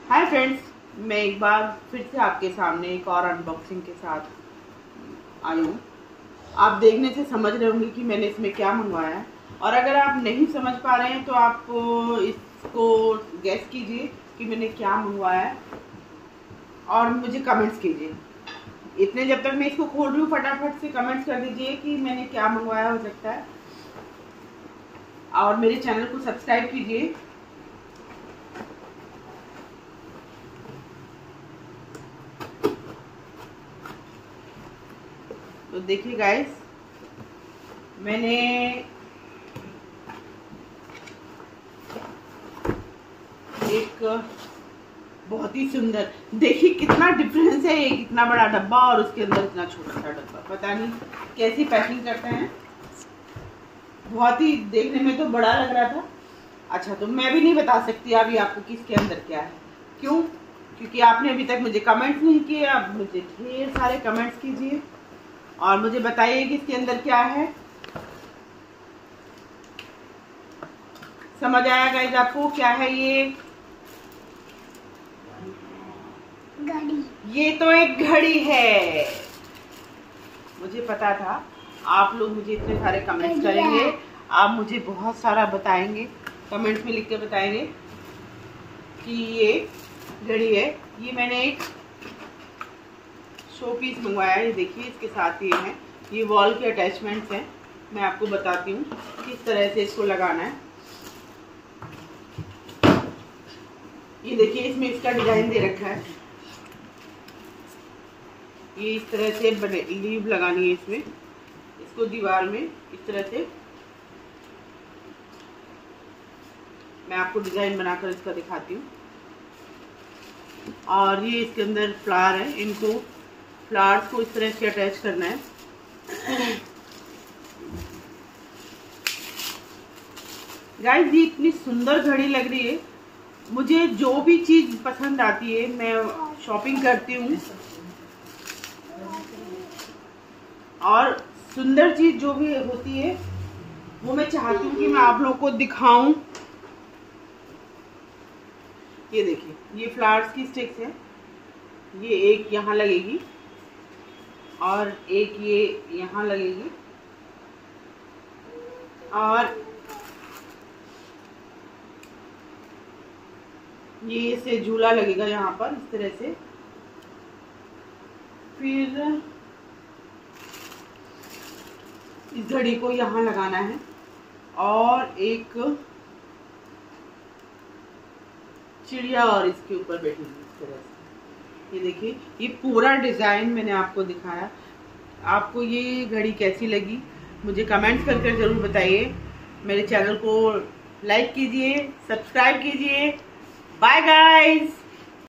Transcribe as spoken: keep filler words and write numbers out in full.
Hi friends, मैं एक बार फिर से आपके सामने एक और अनबॉक्सिंग के साथ आई हूँ। आप देखने से समझ रहे होंगे कि मैंने इसमें क्या मंगवाया है, और अगर आप नहीं समझ पा रहे हैं तो आप इसको गैस कीजिए कि मैंने क्या मंगवाया है और मुझे कमेंट्स कीजिए। इतने जब तक मैं इसको खोल रही हूँ फटाफट से कमेंट्स कर दीजिए कि मैंने क्या मंगवाया हो सकता है, और मेरे चैनल को सब्सक्राइब कीजिए। तो देखिए गाइस, मैंने एक बहुत ही सुंदर, देखिए कितना डिफरेंस है, एक इतना बड़ा डब्बा और उसके अंदर इतना छोटा सा डब्बा। पता नहीं कैसी पैकिंग करते हैं, बहुत ही देखने में तो बड़ा लग रहा था। अच्छा, तो मैं भी नहीं बता सकती अभी आपको कि इसके अंदर क्या है। क्यों? क्योंकि आपने अभी तक मुझे कमेंट्स नहीं किए। आप मुझे ढेर सारे कमेंट्स कीजिए और मुझे बताइए कि इसके अंदर क्या है। समझ आया गाइस आपको क्या है ये? घड़ी। ये तो एक घड़ी है। मुझे पता था आप लोग मुझे इतने सारे कमेंट्स करेंगे, आप मुझे बहुत सारा बताएंगे, कमेंट्स में लिख के बताएंगे कि ये घड़ी है। ये मैंने एक शो पीस मंगवाया है। ये देखिए, इसके साथ ये है, ये वॉल के अटैचमेंट्स हैं। मैं आपको बताती हूँ किस तरह से इसको लगाना है। ये देखिए, इसमें इसका डिजाइन दे रखा है। ये इस तरह से बने लीव लगानी है इसमें, इसको दीवार में इस तरह से। मैं आपको डिजाइन बनाकर इसका दिखाती हूँ। और ये इसके अंदर फ्लावर है, इनको फ्लावर्स को इस तरह से अटैच करना है। गाइस, ये इतनी सुंदर घड़ी लग रही है। मुझे जो भी चीज पसंद आती है मैं शॉपिंग करती हूँ, और सुंदर चीज जो भी होती है वो मैं चाहती हूँ कि मैं आप लोगों को दिखाऊं। ये देखिए, ये फ्लावर्स की स्टिक्स है। ये एक यहाँ लगेगी और एक ये यहाँ लगेगी, और ये से झूला लगेगा यहाँ पर इस तरह से। फिर इस घड़ी को यहाँ लगाना है, और एक चिड़िया और इसके ऊपर बैठी है इस तरह से। ये देखिए, ये पूरा डिजाइन मैंने आपको दिखाया। आपको ये घड़ी कैसी लगी मुझे कमेंट्स करके जरूर बताइए। मेरे चैनल को लाइक कीजिए, सब्सक्राइब कीजिए। Bye guys.